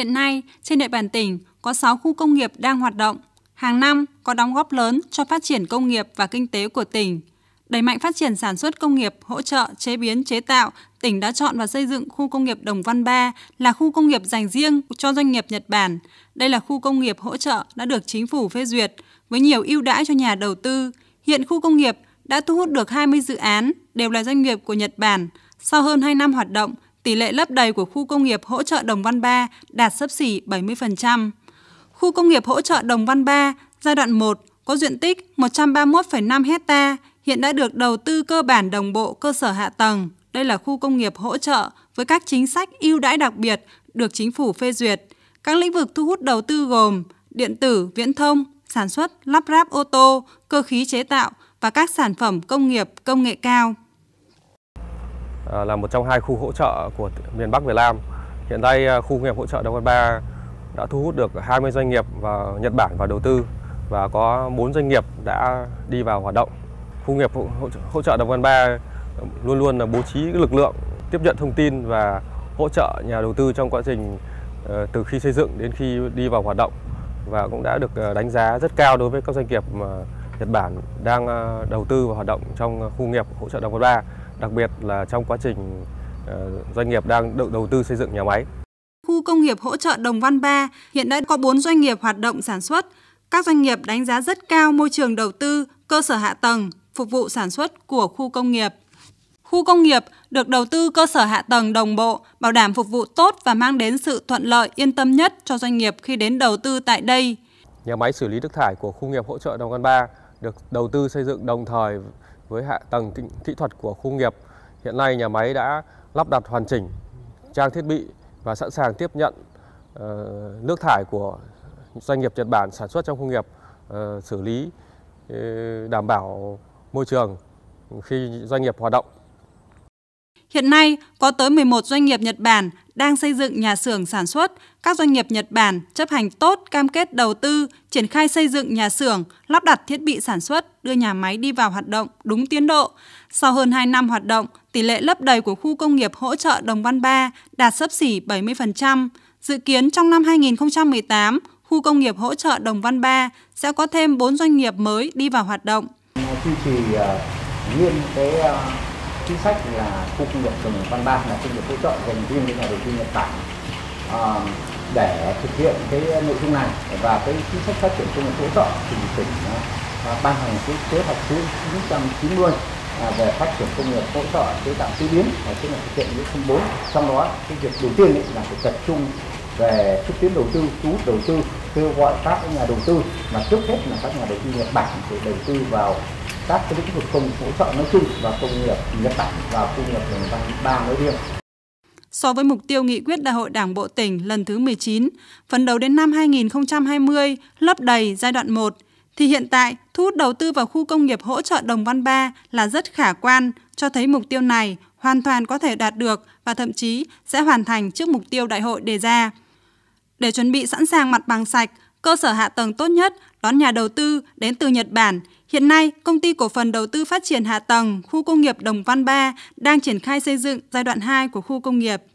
Hiện nay, trên địa bàn tỉnh có 6 khu công nghiệp đang hoạt động. Hàng năm có đóng góp lớn cho phát triển công nghiệp và kinh tế của tỉnh. Đẩy mạnh phát triển sản xuất công nghiệp, hỗ trợ, chế biến, chế tạo, tỉnh đã chọn và xây dựng khu công nghiệp Đồng Văn 3 là khu công nghiệp dành riêng cho doanh nghiệp Nhật Bản. Đây là khu công nghiệp hỗ trợ đã được chính phủ phê duyệt với nhiều ưu đãi cho nhà đầu tư. Hiện khu công nghiệp đã thu hút được 20 dự án, đều là doanh nghiệp của Nhật Bản. Sau hơn 2 năm hoạt động, tỷ lệ lấp đầy của khu công nghiệp hỗ trợ Đồng Văn 3 đạt xấp xỉ 70%. Khu công nghiệp hỗ trợ Đồng Văn 3 giai đoạn 1 có diện tích 131,5 hecta, hiện đã được đầu tư cơ bản đồng bộ cơ sở hạ tầng. Đây là khu công nghiệp hỗ trợ với các chính sách ưu đãi đặc biệt được chính phủ phê duyệt. Các lĩnh vực thu hút đầu tư gồm điện tử, viễn thông, sản xuất, lắp ráp ô tô, cơ khí chế tạo và các sản phẩm công nghiệp công nghệ cao. Là một trong 2 khu hỗ trợ của miền Bắc Việt Nam. Hiện nay khu công nghiệp hỗ trợ Đồng Văn 3 đã thu hút được 20 doanh nghiệp vào Nhật Bản vào đầu tư và có 4 doanh nghiệp đã đi vào hoạt động. Khu công nghiệp hỗ trợ Đồng Văn 3 luôn luôn là bố trí lực lượng tiếp nhận thông tin và hỗ trợ nhà đầu tư trong quá trình từ khi xây dựng đến khi đi vào hoạt động, và cũng đã được đánh giá rất cao đối với các doanh nghiệp Nhật Bản đang đầu tư và hoạt động trong khu công nghiệp hỗ trợ Đồng Văn 3, đặc biệt là trong quá trình doanh nghiệp đang đầu tư xây dựng nhà máy. Khu công nghiệp hỗ trợ Đồng Văn 3 hiện đã có 4 doanh nghiệp hoạt động sản xuất. Các doanh nghiệp đánh giá rất cao môi trường đầu tư, cơ sở hạ tầng, phục vụ sản xuất của khu công nghiệp. Khu công nghiệp được đầu tư cơ sở hạ tầng đồng bộ, bảo đảm phục vụ tốt và mang đến sự thuận lợi yên tâm nhất cho doanh nghiệp khi đến đầu tư tại đây. Nhà máy xử lý nước thải của khu công nghiệp hỗ trợ Đồng Văn 3 được đầu tư xây dựng đồng thời với hạ tầng kỹ thuật của khu công nghiệp. Hiện nay nhà máy đã lắp đặt hoàn chỉnh trang thiết bị và sẵn sàng tiếp nhận nước thải của doanh nghiệp Nhật Bản sản xuất trong khu công nghiệp, xử lý đảm bảo môi trường khi doanh nghiệp hoạt động. Hiện nay, có tới 11 doanh nghiệp Nhật Bản đang xây dựng nhà xưởng sản xuất. Các doanh nghiệp Nhật Bản chấp hành tốt cam kết đầu tư, triển khai xây dựng nhà xưởng, lắp đặt thiết bị sản xuất, đưa nhà máy đi vào hoạt động đúng tiến độ. Sau hơn 2 năm hoạt động, tỷ lệ lấp đầy của khu công nghiệp hỗ trợ Đồng Văn 3 đạt xấp xỉ 70%. Dự kiến trong năm 2018, khu công nghiệp hỗ trợ Đồng Văn 3 sẽ có thêm 4 doanh nghiệp mới đi vào hoạt động. Duy trì nghiêm cái chính sách là khu công nghiệp Đồng Văn 3 là công nghiệp hỗ trợ dành riêng cho nhà đầu tư Nhật Bản. Để thực hiện cái nội dung này và cái chính sách phát triển công nghiệp hỗ trợ thì tỉnh ban hành cái kế hoạch số 990 về phát triển công nghiệp hỗ trợ chế tạo chế biến, tức là thực hiện nghị 04. Trong đó cái việc đầu tiên là phải tập trung về xúc tiến đầu tư, thu hút đầu tư, kêu gọi các nhà đầu tư, mà trước hết là các nhà đầu tư Nhật Bản để đầu tư vào các cái lĩnh vực công nghiệp hỗ trợ nói chung và công nghiệp Nhật Bản và công nghiệp Đồng Văn 3 nói riêng. So với mục tiêu nghị quyết Đại hội Đảng bộ tỉnh lần thứ 19, phấn đấu đến năm 2020 lấp đầy giai đoạn 1, thì hiện tại thu hút đầu tư vào khu công nghiệp hỗ trợ Đồng Văn 3 là rất khả quan, cho thấy mục tiêu này hoàn toàn có thể đạt được và thậm chí sẽ hoàn thành trước mục tiêu đại hội đề ra. Để chuẩn bị sẵn sàng mặt bằng sạch, cơ sở hạ tầng tốt nhất đón nhà đầu tư đến từ Nhật Bản, hiện nay Công ty Cổ phần Đầu tư Phát triển Hạ tầng khu công nghiệp Đồng Văn 3 đang triển khai xây dựng giai đoạn 2 của khu công nghiệp.